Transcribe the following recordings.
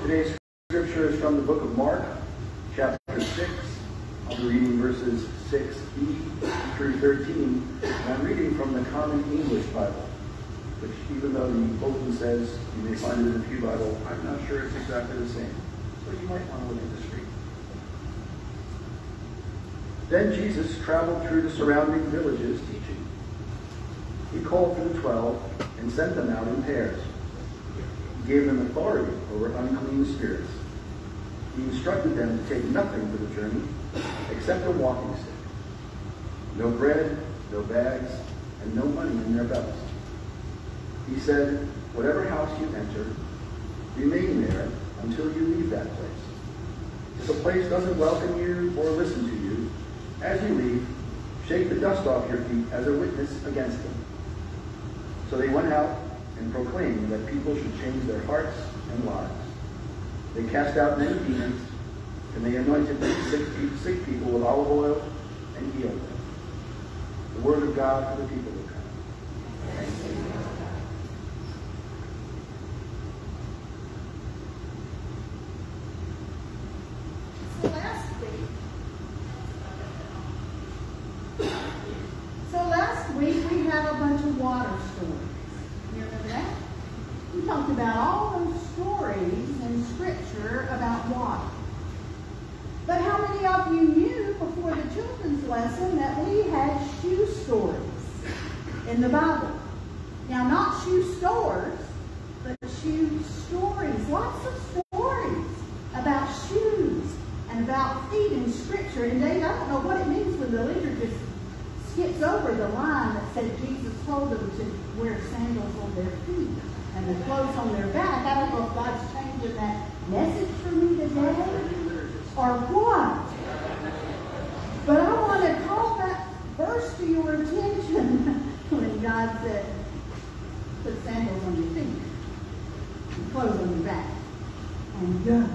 Today's scripture is from the book of Mark, chapter 6. I'll be reading verses 6b through 13. And I'm reading from the Common English Bible, which even though the bulletin says you may find it in the Pew Bible, I'm not sure it's exactly the same. So you might want to look at the street. Then Jesus traveled through the surrounding villages teaching. He called for the 12 and sent them out in pairs. He gave them authority over unclean spirits. He instructed them to take nothing for the journey except a walking stick. No bread, no bags, and no money in their belts. He said, whatever house you enter, remain there until you leave that place. If the place doesn't welcome you or listen to you, as you leave, shake the dust off your feet as a witness against them. So they went out and proclaimed that people should change their hearts and lives. They cast out many demons, and they anointed many sick people with olive oil and healed them. The word of God for the people of God. Thanks be to God. Last week we had a bunch of water stories. You remember that? We talked about all those stories in Scripture about water. But how many of you knew before the children's lesson that we had shoe stories in the Bible? Now, not shoe stores, but shoe stories. Lots of stories about shoes and about feet in Scripture. And Dave, I don't know what it means when the leader just skips over the line that said Jesus told them to wear sandals on their feet and the clothes on their back. I don't know if God's changing that message for me today or what. But I want to call that verse to your attention when God said, put sandals on your feet and clothes on your back and go.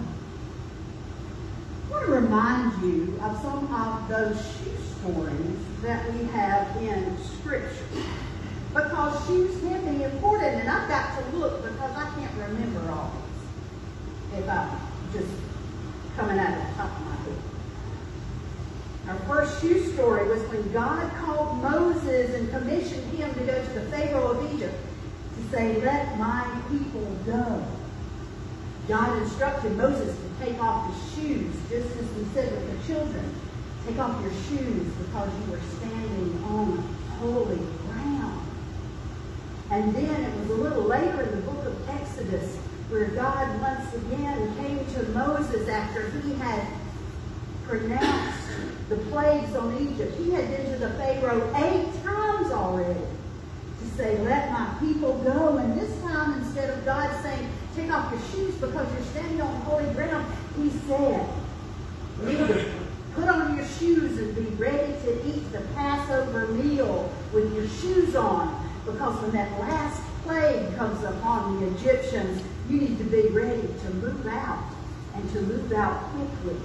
I want to remind you of some of those shoe stories that we have in Scripture, because shoes can be important, and I've got to look because I can't remember all this if I'm just coming out of the top of my head. Our first shoe story was when God called Moses and commissioned him to go to the Pharaoh of Egypt to say, let my people go. God instructed Moses to take off his shoes, just as we said with the children. Take off your shoes because you were standing on holy ground. And then it was a little later in the book of Exodus where God once again came to Moses after he had pronounced the plagues on Egypt. He had been to the Pharaoh 8 times already to say, let my people go. And this time, instead of God saying, take off your shoes because you're standing on holy ground, he said, you need to put on your shoes and be ready to eat the Passover meal with your shoes on. Because when that last plague comes upon the Egyptians, you need to be ready to move out and to move out quickly.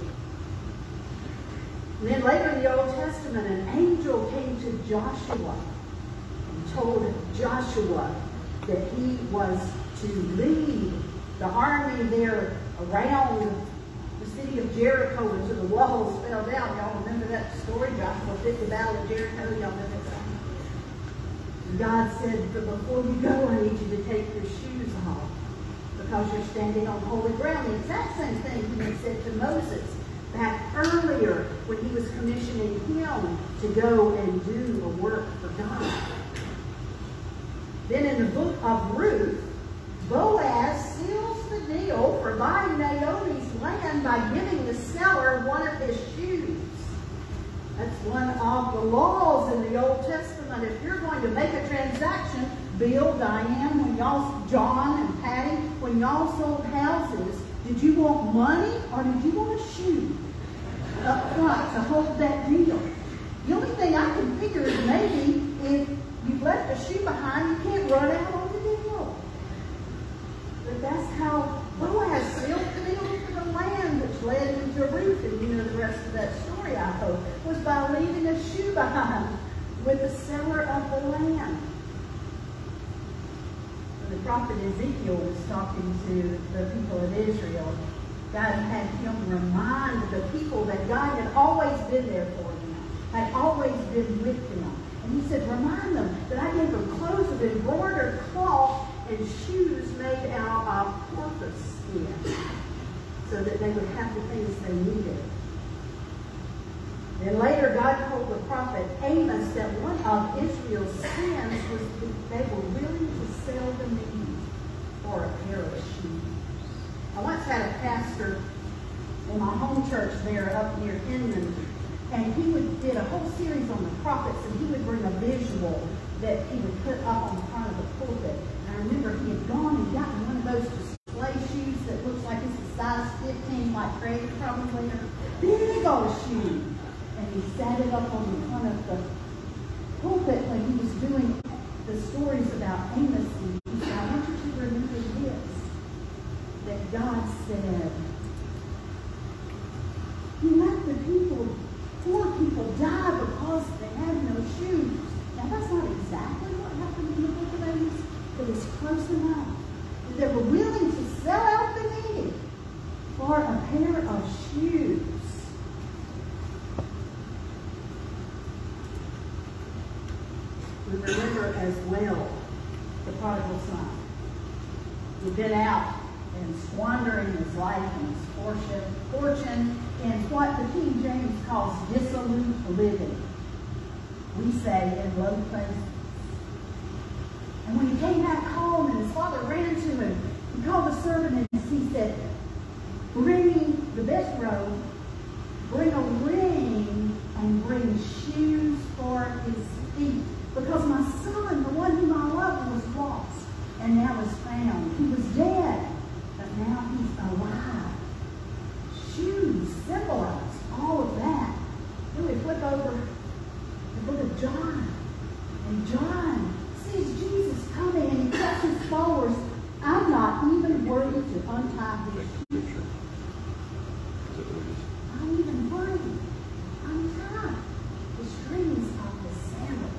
And then later in the Old Testament, an angel came to Joshua and told Joshua that he was to lead the army there around the city of Jericho until the walls fell down. Y'all remember that story? Joshua picked the battle of Jericho. Y'all remember that? And God said, but before you go, I need you to take your shoes off because you're standing on holy ground. The exact same thing he had said to Moses back earlier when he was commissioning him to go and do a work for God. Then in the book of Ruth, Boaz seals the deal for buying Naomi's land by giving the seller one of his shoes. That's one of the laws in the Old Testament. If you're going to make a transaction, Bill, Diane, when y'all, John and Patty, when y'all sold houses, did you want money or did you want a shoe up front to hold that deal? The only thing I can figure is maybe if you've left a shoe behind, you can't run out on the deal. But that's how Boaz sealed the deal for the land, which led into Ruth. And you know the rest of that story, I hope, was by leaving a shoe behind with the seller of the land. And the prophet Ezekiel was talking to the people of Israel, God had him remind the people that God had always been there for them, had always been with them. And he said, remind them that I gave them clothes of embroidered cloth and shoes made out of porpoise skin, so that they would have the things they needed. Then later, God told the prophet Amos that one of Israel's sins was that they were willing to sell the meat for a pair of shoes. I once had a pastor in my home church there up near Inman, and he did a whole series on the prophets, and he would bring a visual that he would put up on the front of the pulpit. And I remember he had gone and gotten one of those display shoes that looks like it's a size 15, like Craig probably, or big old shoe. And he sat it up on the front of the pulpit when he was doing the stories about Amos. And he said, I want you to remember this, that God said, He let the poor people die because they had no shoes. Now that's not exactly what happened in the book of Amos, but it's close enough. That they were willing to sell out the need for a pair of shoes. We remember as well the prodigal son. He'd been out and squandering his life and his fortune in what the King James calls dissolute living. We say in low places. And when he came back home and his father ran to him, he called the servant and he said, bring me the best robe, bring a ring, and bring shoes for his feet. Because my son, the one whom I loved, was lost and now is found. He was dead, but now he's alive. Shoes symbolize all of that. Then we flip over the book of John. And John sees Jesus coming and he tells his followers, I'm not even worthy to untie his shoes. I'm even worthy to untie the strings of his sandals.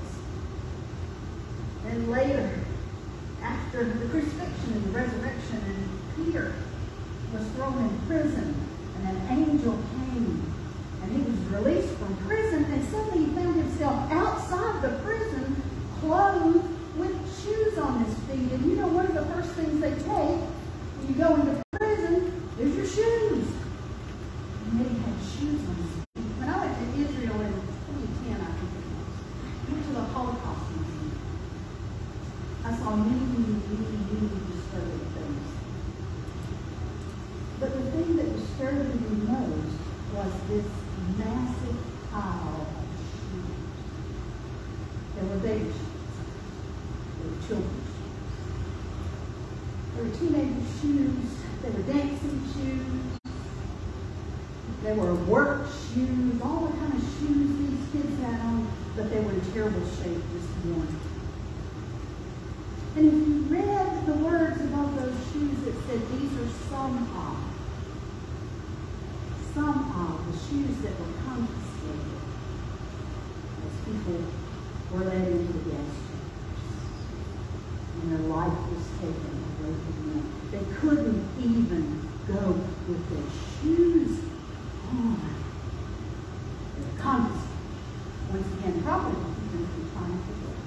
Then later, after the crucifixion and the resurrection, and Peter was thrown in prison, and an angel came, and he was released from prison, and suddenly he found himself outside the prison, clothed with shoes on his feet. And you know, one of the first things they take when you go into prison is your shoes. And then he had shoes on his feet. When I went to Israel in 2010, I think it was, I went to the Holocaust Museum. I saw many disturbing things. But the thing that disturbed me most was this massive pile of shoes. There were baby shoes. There were children's shoes. There were teenager shoes. There were dancing shoes. There were work shoes. All the kind of shoes these kids had on, but they were in terrible shape this morning. And if you read the words above those shoes, it said these are some of the shoes that were confiscated as people were led into the gas chambers. And their life was taken away from them. They couldn't even go with their shoes on. They were confiscated. Once again, probably even if you're trying to go.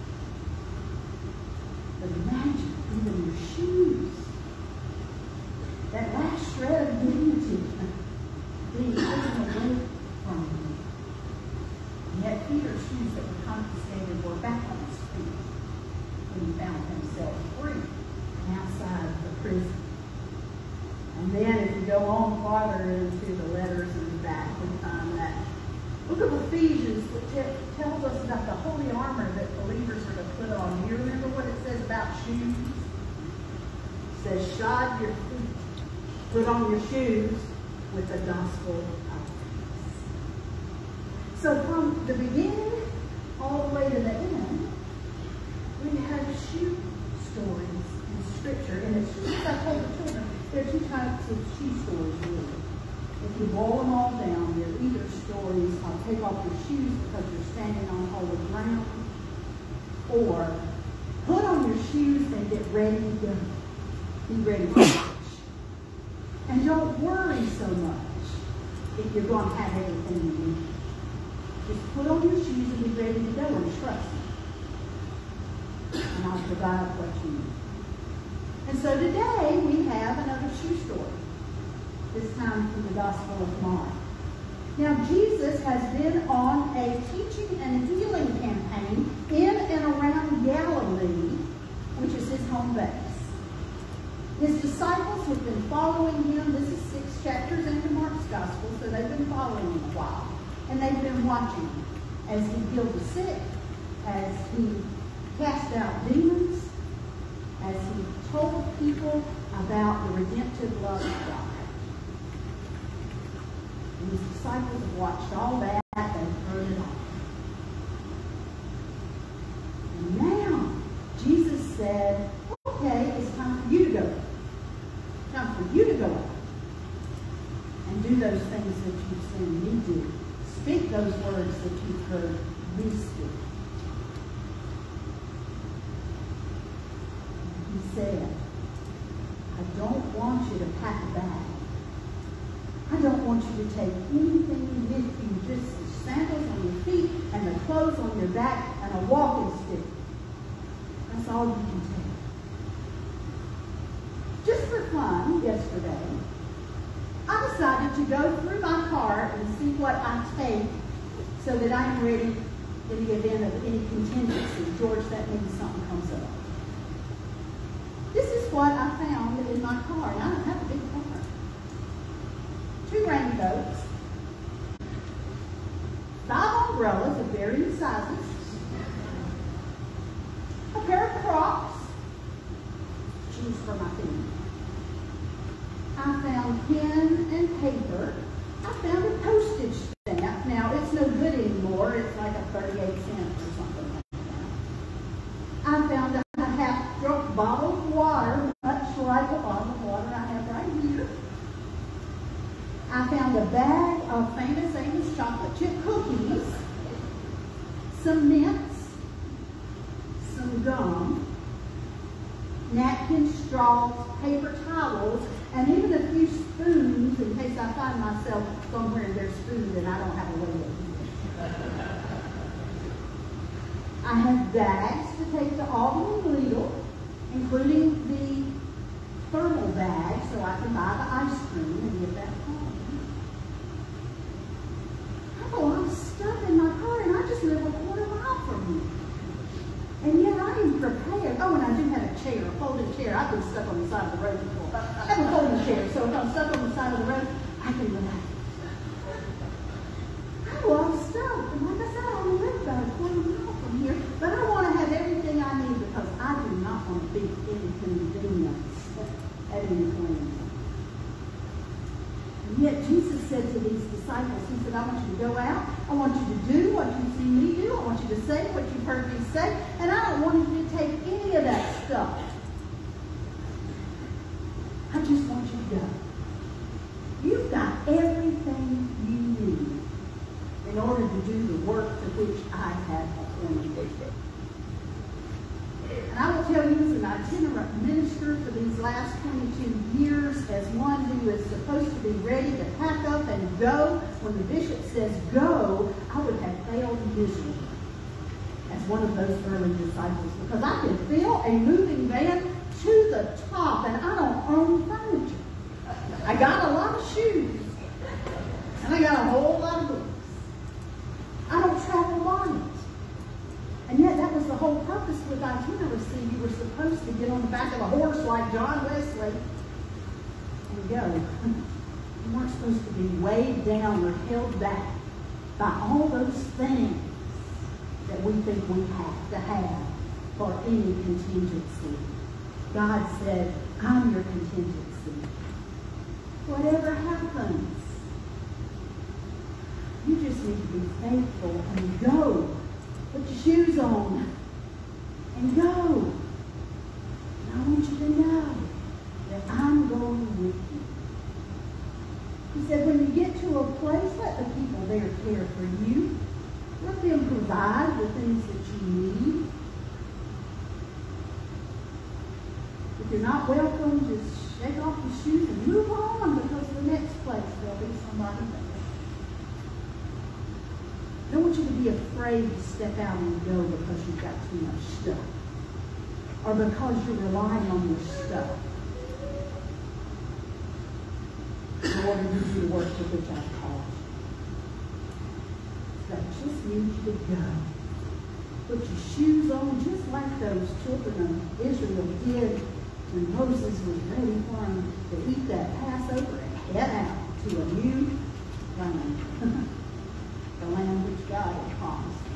But imagine even your shoes. That last shred of dignity being taken away from you. And yet Peter's shoes that were confiscated were back on his feet when he found himself free and outside the prison. And then if you go on farther into the letters in the back, we find that book of Ephesians, which tells us about the holy armor that believers are to put on. You remember what it says about shoes? It says, shod your feet, put on your shoes with the gospel of peace. So from the beginning all the way to the end, we have shoe stories in Scripture. And it's just, I told the children, there are two types of shoe stories, really. If you boil them all down, they're either stories of take off your shoes because you're standing on holy ground, or Put on your shoes and get ready to go. Be ready to march. And don't worry so much if you're going to have everything you need. Just put on your shoes and be ready to go and trust me. And I'll provide what you need. And so today we have another shoe story. This time from the Gospel of Mark. Now Jesus has been on a teaching and healing campaign in and around Galilee, which is his home base. His disciples have been following him. This is 6 chapters into Mark's Gospel, so they've been following him a while. And they've been watching him as he healed the sick, as he cast out demons, as he told people about the redemptive love of God. And his disciples have watched all that. They've heard it all. And now, Jesus said, okay, it's time for you to go. Time for you to go out and do those things that you've seen me do. Speak those words that you've heard me speak. And he said, I don't want you to pack a bag. I don't want you to take anything with you, just the sandals on your feet and the clothes on your back and a walking stick. That's all you can take. Just for fun, yesterday, I decided to go through my car and see what I take so that I'm ready in the event of any contingency. George, that means something comes up. This is what I found in my car, and I don't have a big car. 2 raincoats, 5 umbrellas of varying sizes, a pair of Crocs, shoes for my feet. I found pen and paper. I found a postage stamp. Now, it's no good anymore. It's like a 38 cents or something like that. I found a half-drunk bottle of water, much like the bottle of water I have right here. I found a bag of Famous Amos chocolate chip cookies, some mints, some gum, napkins, straws, paper towels, and even a few spoons in case I find myself somewhere and there's food and I don't have a way to eat it. I have bags to take to Auburn and Lidl, including the thermal bag so I can buy the ice cream and get that home. I have a lot of stuff in my car and I just live a quarter mile from you. And yet I am prepared. Oh, and I do have a chair, a folding chair. I've been stuck on the side of the road before. I have a folding chair, so if I'm stuck on the side of the road, I can relax. I have a lot of stuff. And like I said, I only live about a quarter mile from here. But I want to have everything I need because I do not want to be inconvenienced at any point in time. And yet Jesus said to these disciples, he said, I want you to go out. I want you to do what you've seen me do. I want you to say what you've heard me say. And I don't want you to take any of that stuff. I just want you to go. You've got everything you need in order to do the work to which I have appointed you. And I will tell you as an itinerant minister for these last 22 years, as one who is supposed to be ready to pack up and go, when the bishop says go, I would have failed miserably as one of those early disciples because I can fill a moving van to the top and I don't own furniture. I got a lot of shoes and I got a whole lot of books. I don't travel on it. And yet that was the whole purpose with itineracy. You were supposed to get on the back of a horse like John Wesley and go. You weren't supposed to be weighed down or held back by all those things that we think we have to have for any contingency. God said, I'm your contingency. Whatever happens, you just need to be faithful and go. Put your shoes on and go. And I want you to know that I'm going with you. He said, when you get to a place, let the people there care for you. Let them provide the things that you need. you're not welcome, just shake off your shoes and move on, because the next place there'll be somebody better. I don't want you to be afraid to step out and go because you've got too much stuff, or because you're relying on your stuff. The Lord will do the work to which I've called you. So I just need you to go. Put your shoes on just like those children of Israel did when Moses was ready for them to eat that Passover and head out to a new land, the land which God had promised.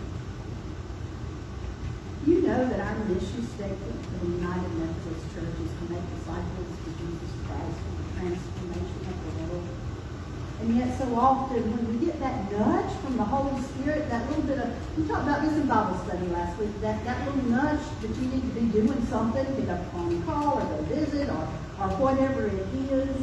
You know that our mission statement for the United Methodist Church is to make disciples to Jesus Christ for the transformation of the world. And yet so often when we get that nudge from the Holy Spirit, that little bit of, we talked about this in Bible study last week, that little nudge that you need to be doing something, pick up a phone call or go visit or whatever it is.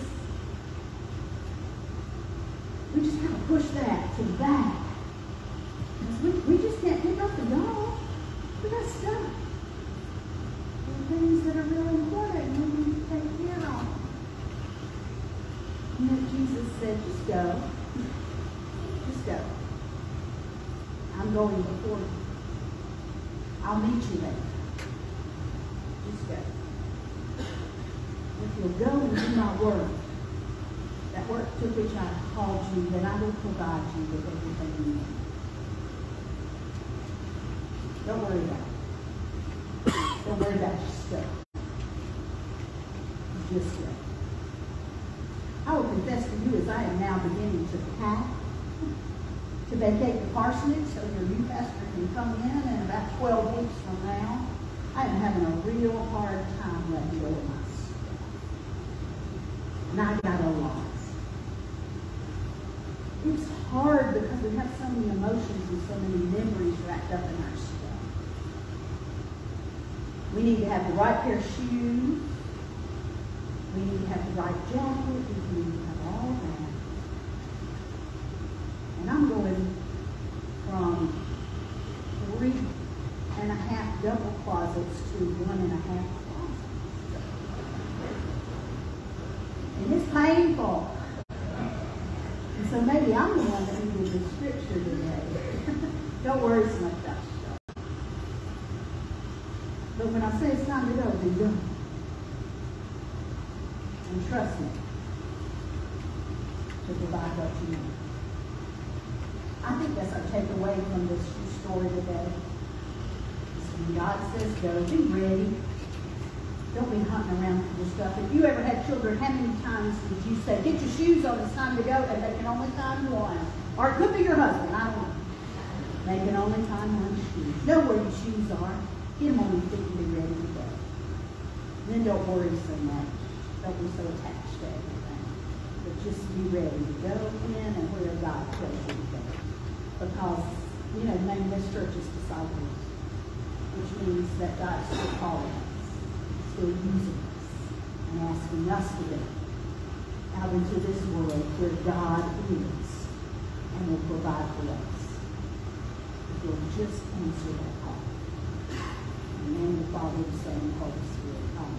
We just kind of push that to the back. Because we just can't pick up the dog. We got stuff. There are things that are really important and we need to take care of. And then Jesus said, just go. Just go. I'm going before you. I'll meet you there. Just go. If you'll go and do my work, that work to which I called you, then I will provide you with everything you need. Don't worry about it. Don't worry about your stuff. Just go. I will confess to you as I am now beginning to pack, to vacate the parsonage so your new pastor can come in about 12 weeks from now. I am having a real hard time letting go of my stuff. And I got a lot. It's hard because we have so many emotions and so many memories wrapped up in our stuff. We need to have the right pair of shoes. We need to have the right jacket. We need to have all that. And I'm going from 3.5 double closets to 1.5 closets. And it's painful. And so maybe I'm the one that needed the scripture today. Don't worry so much about stuff. But when I say it's time to go, then go. And trust me to provide what you need. I think that's our takeaway from this story today. When God says go, be ready. Don't be hunting around for your stuff. If you ever had children, how many times did you say, get your shoes on, it's time to go, and they can only find one? Or it could be your husband, I don't know. They can only find one shoes. Know where your shoes are. Get them on your feet and be ready to go. And then don't worry so much. Don't be so attached to everything. But just be ready to go in and where God tells you to go. Because, you know, the name of this church is Disciples, which means that God's still calling us, still using us, and asking us to go out into this world where God is and will provide for us. If we'll just answer that call. In the name of the Father, the Son, and the Holy Spirit. Amen.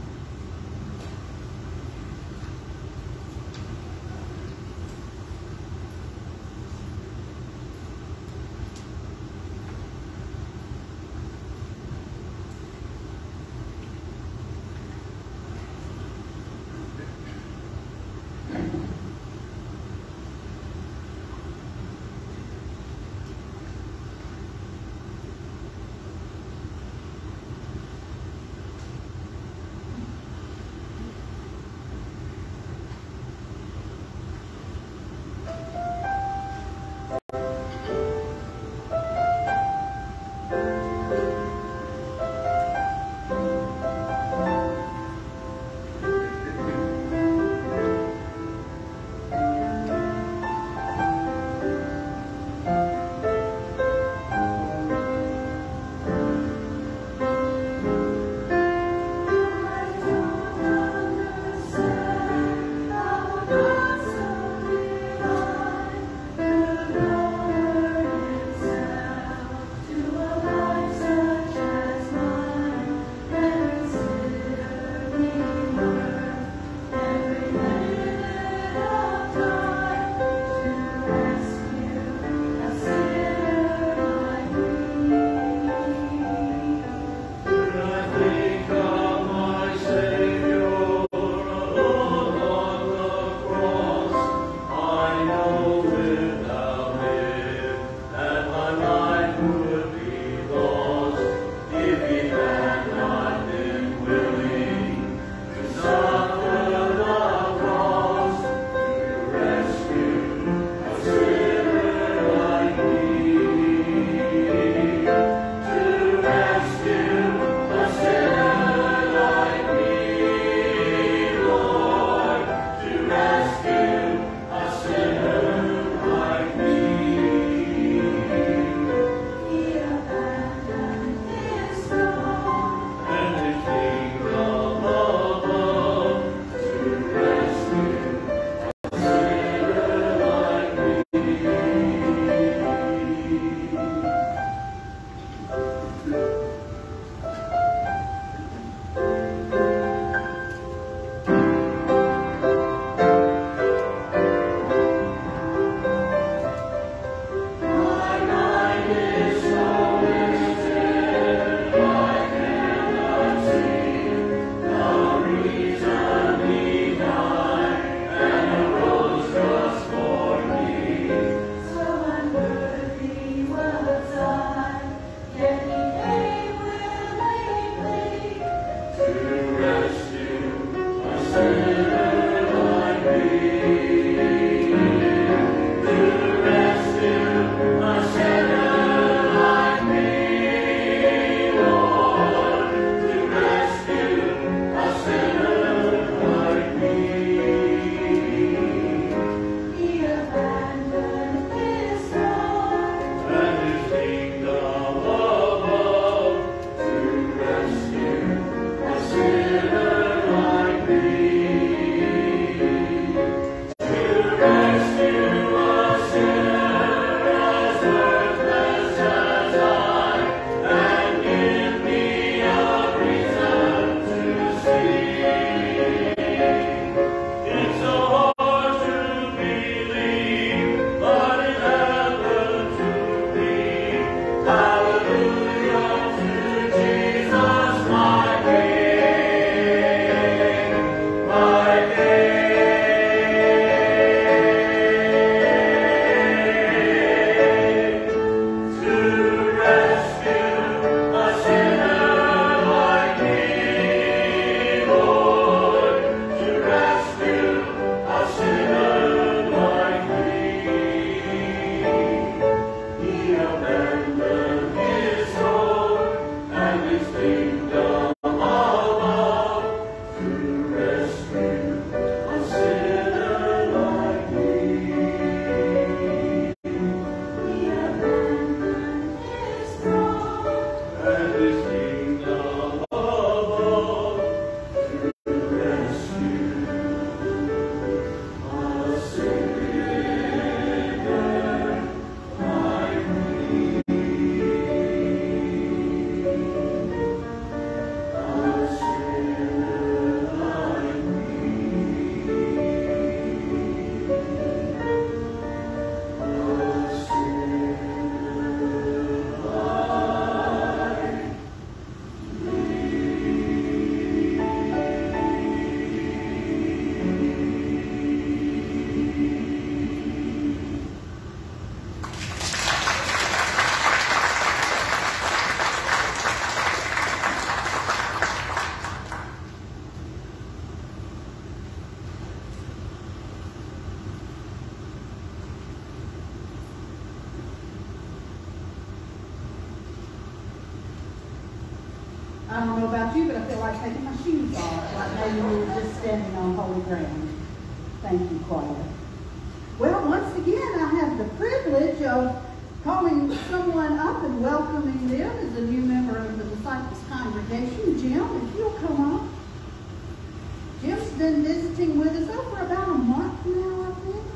I don't know about you, but I feel like taking my shoes off, like maybe we were just standing on holy ground. Thank you, choir. Well, once again, I have the privilege of calling someone up and welcoming them as a new member of the Disciples congregation. Jim, if you'll come up. Jim's been visiting with us over about a month now, I think.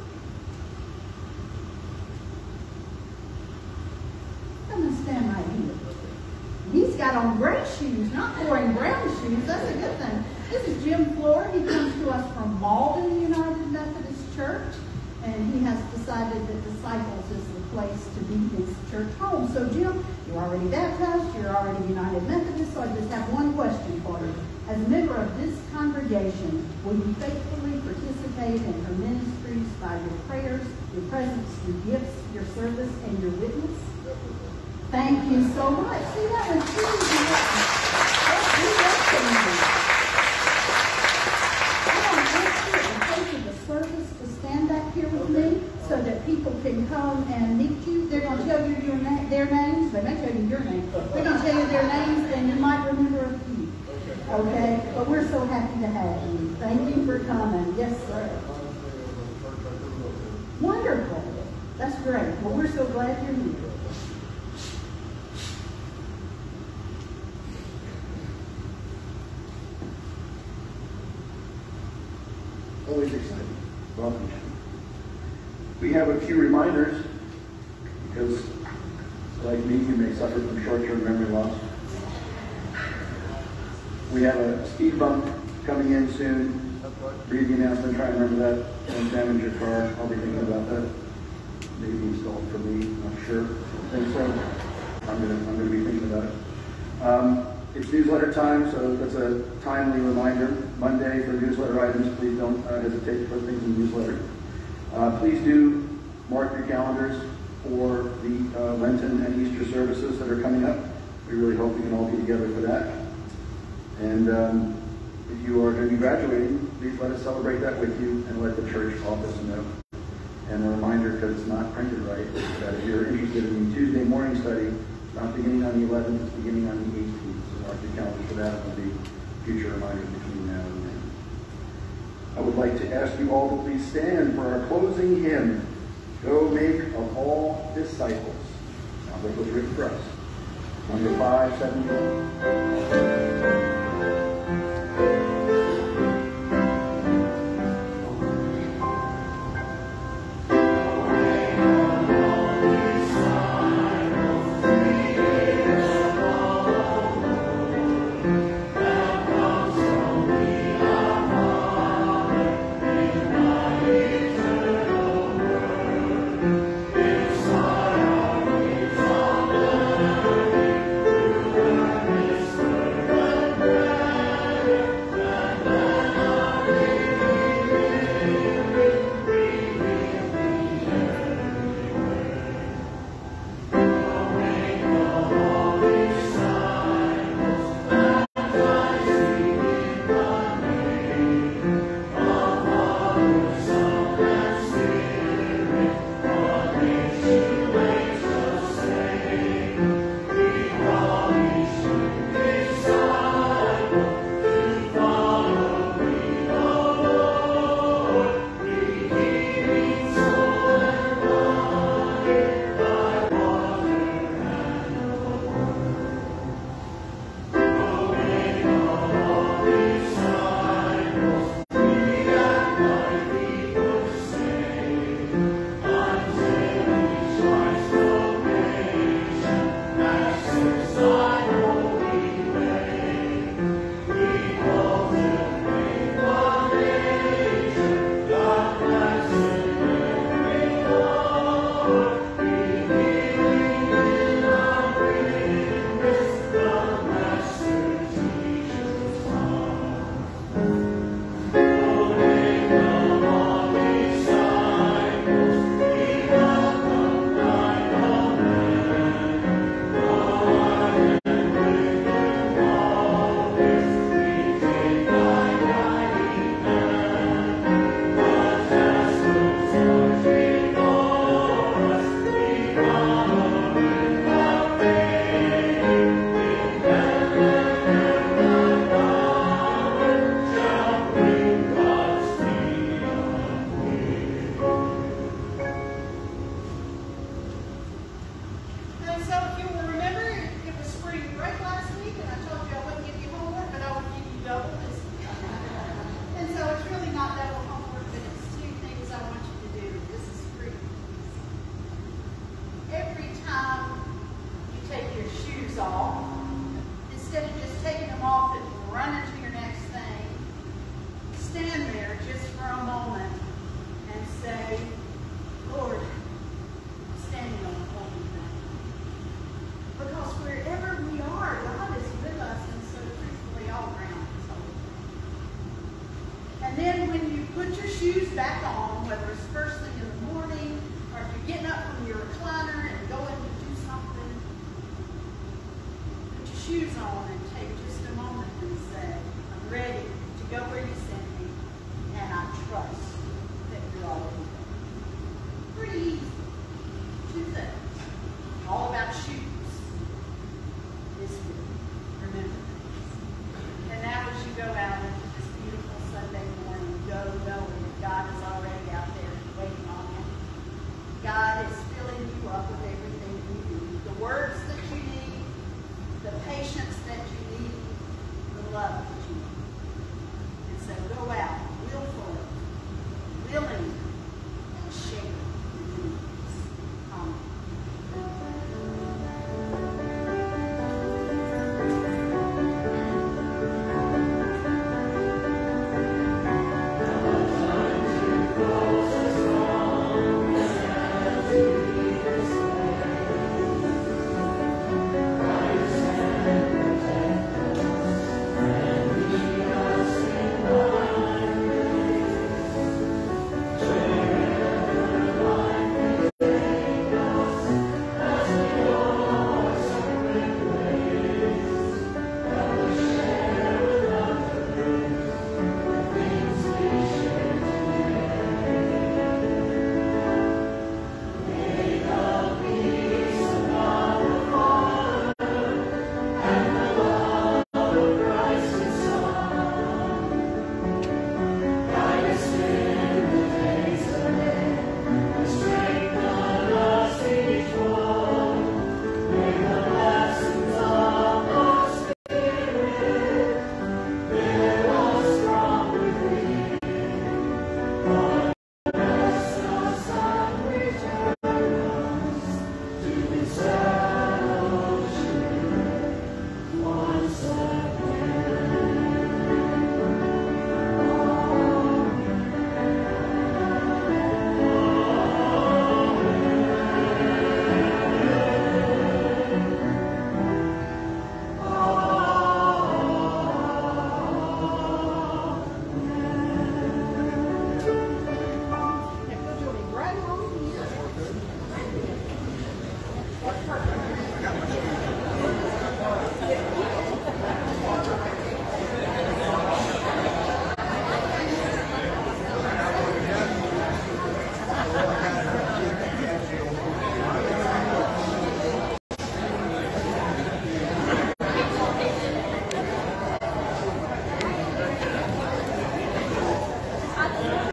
Come and stand right here. He's got on gray shoes, not wearing brown shoes. That's a good thing. This is Jim Floor. He comes to us from Malden United Methodist Church, and he has decided that Disciples is the place to be his church home. So, Jim, you're already baptized, you're already United Methodist, so I just have one question for you. As a member of this congregation, will you faithfully participate in her ministries by your prayers, your presence, your gifts, your service, and your witness? Thank you so much. See, that was easy. I want to ask you in place of the service to stand back here with me so that people can come and meet you. They're going to tell you their names. They may tell you your name. They're going to tell you their names, and you might remember a few. Okay? But we're so happy to have you. Thank you for coming. Yes, sir. Wonderful. That's great. Well, we're so glad you're here. Always exciting. Welcome. We have a few reminders because, like me, you may suffer from short-term memory loss. We have a speed bump coming in soon. Read the announcement, try and remember that. Don't damage your car. I'll be thinking about that. Maybe installed for me, not sure. I think so. I'm gonna be thinking about it. It's newsletter time, so that's a timely reminder. Monday for newsletter items, please don't hesitate to put things in the newsletter. Please do mark your calendars for the Lenten and Easter services that are coming up. We really hope we can all be together for that. And if you are going to be graduating, please let us celebrate that with you and let the church office know. And a reminder, because it's not printed right, that if you're interested in the Tuesday morning study, it's not beginning on the 11th, it's beginning on the 18th. So mark your calendars for that. There'll be future reminders between now and then. I would like to ask you all to please stand for our closing hymn, Go Make of All Disciples. Sounds like it was written for us. Number 571.